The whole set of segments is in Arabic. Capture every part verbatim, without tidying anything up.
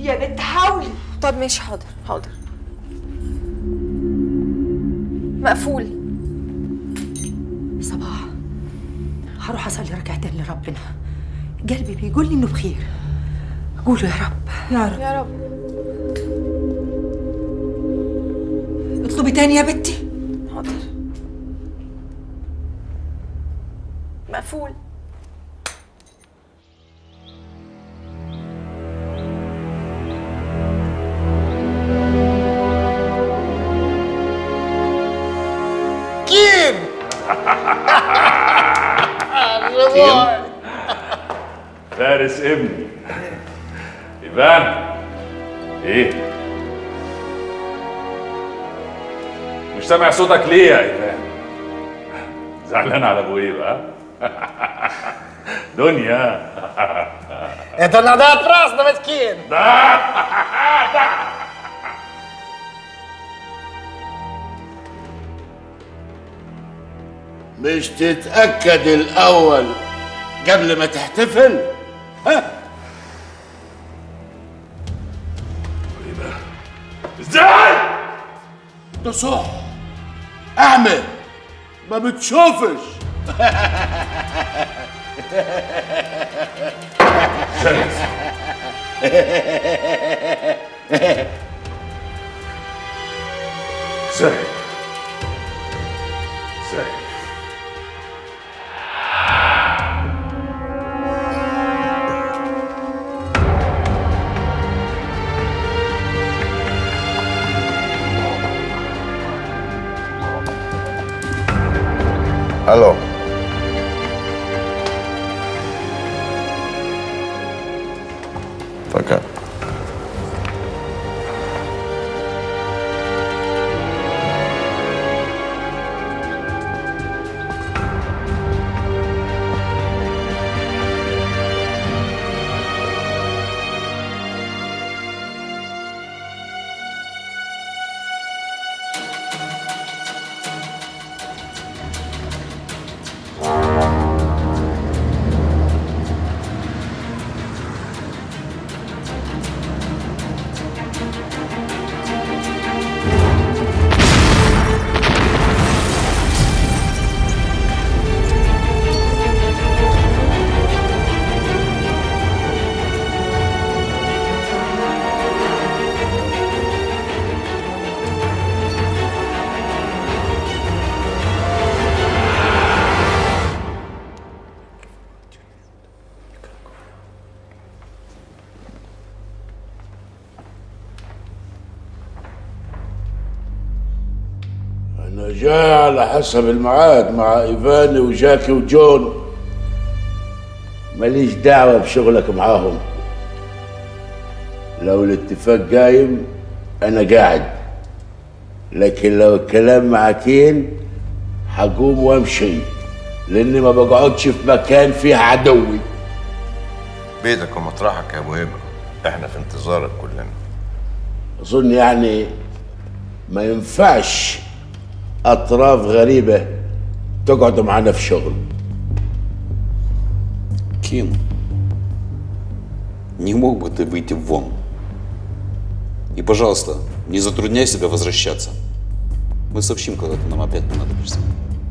يا بنت حاولي. طب ماشي، حاضر حاضر. مقفول. صباح، هروح اصلي ركعتين لربنا، قلبي بيقول لي انه بخير. قولوا يا رب. يا رب يا رب. اطلبي تاني يا بنتي. حاضر. مقفول. كيم كيم فارس ابني ايفان. ايه مش سامع صوتك ليه يا ايفان؟ زعلان على ابو ايه بقى؟ دنيا. Это надо отпраздновать, Ким. Да. مش تتأكد الأول قبل ما تحتفل؟ ها؟ ايه ده؟ ازاي؟ ده صح. أعمى ما بتشوفش. ازاي؟ ازاي؟ الو. فكر. أنا جاي على حسب الميعاد مع إيفاني وجاكي وجون. ماليش دعوة بشغلك معاهم. لو الاتفاق قايم أنا قاعد، لكن لو الكلام مع كين هقوم وامشي، لأني ما بقعدش في مكان فيه عدوي. بيتك ومطرحك يا أبو هبة، إحنا في انتظارك كلنا. أظن يعني ما ينفعش أطراف غريبة تقعد معانا في شغل. Ким, не мог бы ты выйти вон? И, пожалуйста, не затрудняй себя возвращаться. Мы сообщим, когда ты нам опять понадобишься.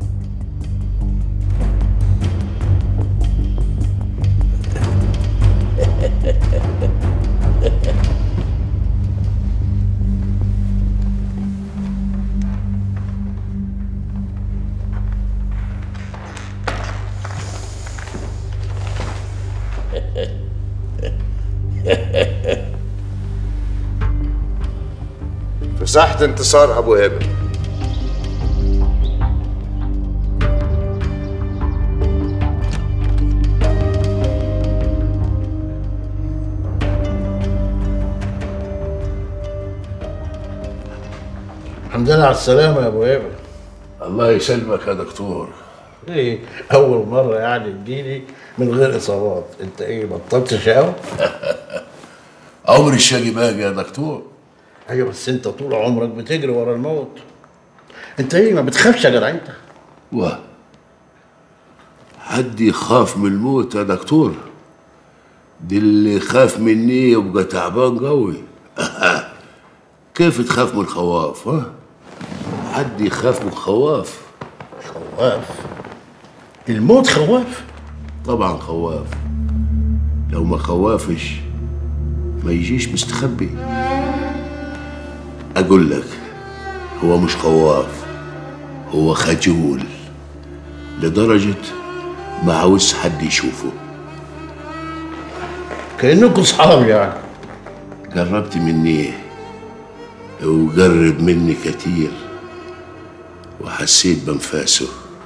في ساحة انتصار أبو هبة. الحمد لله على السلامة يا أبو هبة. الله يسلمك يا دكتور. ايه أول مرة يعني تجيلي من غير إصابات، أنت إيه بطلت شقاوة؟ عمري الشاقي باقي يا دكتور. أيوه بس أنت طول عمرك بتجري ورا الموت. أنت إيه ما بتخافش يا جدع أنت؟ واه حد يخاف من الموت يا دكتور؟ دي اللي خاف مني يبقى تعبان قوي. كيف تخاف من الخواف؟ ها؟ حد يخاف من الخواف؟ خواف؟ الموت خواف؟ طبعا خواف. لو ما خوافش ما يجيش مستخبي. اقول لك هو مش خواف، هو خجول لدرجة ما عاوز حد يشوفه. كأنكم صحاب يعني. قربت مني وقرب مني كتير وحسيت بانفاسه.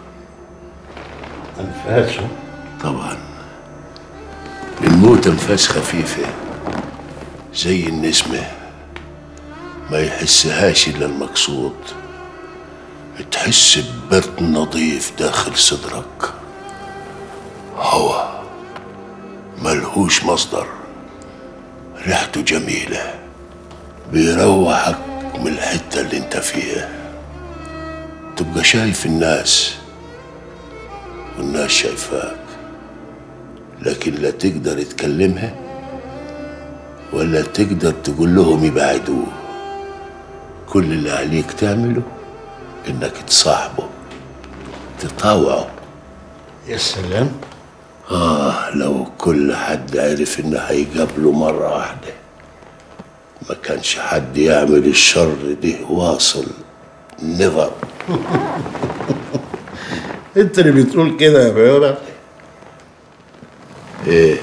انفاسه؟ طبعا الموت انفاس خفيفة زي النسمة ما يحسهاش الا المقصود. تحس ببرد نظيف داخل صدرك، هوا ملهوش مصدر، ريحته جميلة بيروحك من الحتة اللي انت فيها. تبقى شايف الناس والناس شايفاك، لكن لا تقدر تكلمها ولا تقدر تقول لهم يبعدوه. كل اللي عليك تعمله انك تصاحبه تطاوعه. يا سلام. آه لو كل حد عرف إنه هيقابله مرة واحدة ما كانش حد يعمل الشر ده واصل. نيفر. انت اللي بتقول كده يا بيولا. ايه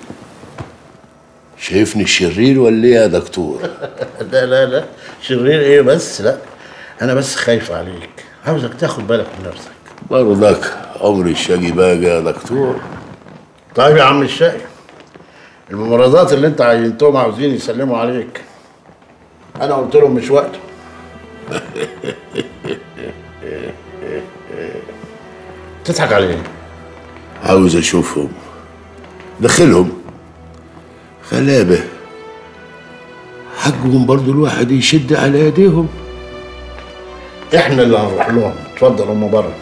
شايفني شرير ولا ايه يا دكتور؟ لا لا لا شرير ايه بس؟ لا انا بس خايف عليك، عاوزك تاخد بالك من نفسك. برضك عمري الشقي باقي يا دكتور. طيب يا عم الشقي، الممرضات اللي انت عينتهم عاوزين يسلموا عليك، انا قلت لهم مش وقته. تضحك عليه. عاوز اشوفهم، دخلهم غلابه، حقهم برضو الواحد يشد على ايديهم. احنا اللي هنروح لهم. اتفضل هم بره.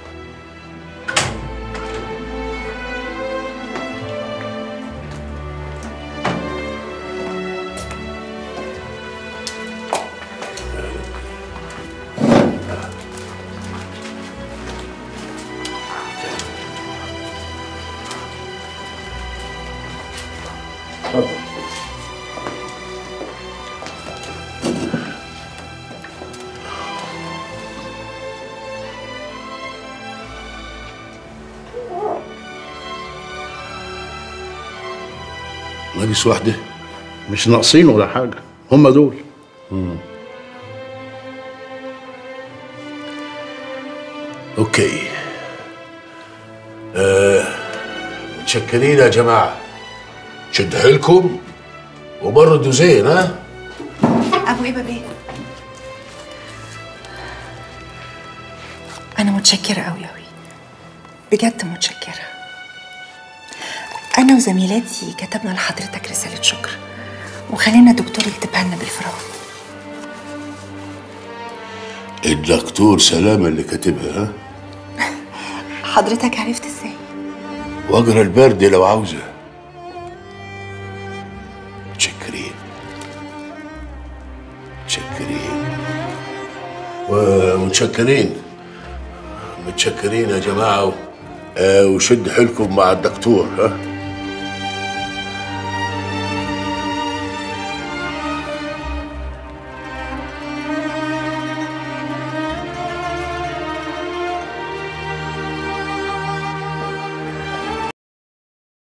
اتفضل. ناقص واحدة؟ مش ناقصين ولا حاجة، هم دول. مم. اوكي. آه. متشكرين يا جماعة، شد حيلكم وبردوا زين. ها ابو هبه بيه، انا متشكره قوي قوي، بجد متشكره. انا وزميلاتي كتبنا لحضرتك رساله شكر وخلينا الدكتور يكتبها لنا بالفراغ. الدكتور سلامة اللي كاتبها؟ ها حضرتك عرفت ازاي؟ واقرا البرد لو عاوزه. متشكرين متشكرين ومتشكرين متشكرين يا جماعة. آه وشد حيلكم مع الدكتور. ها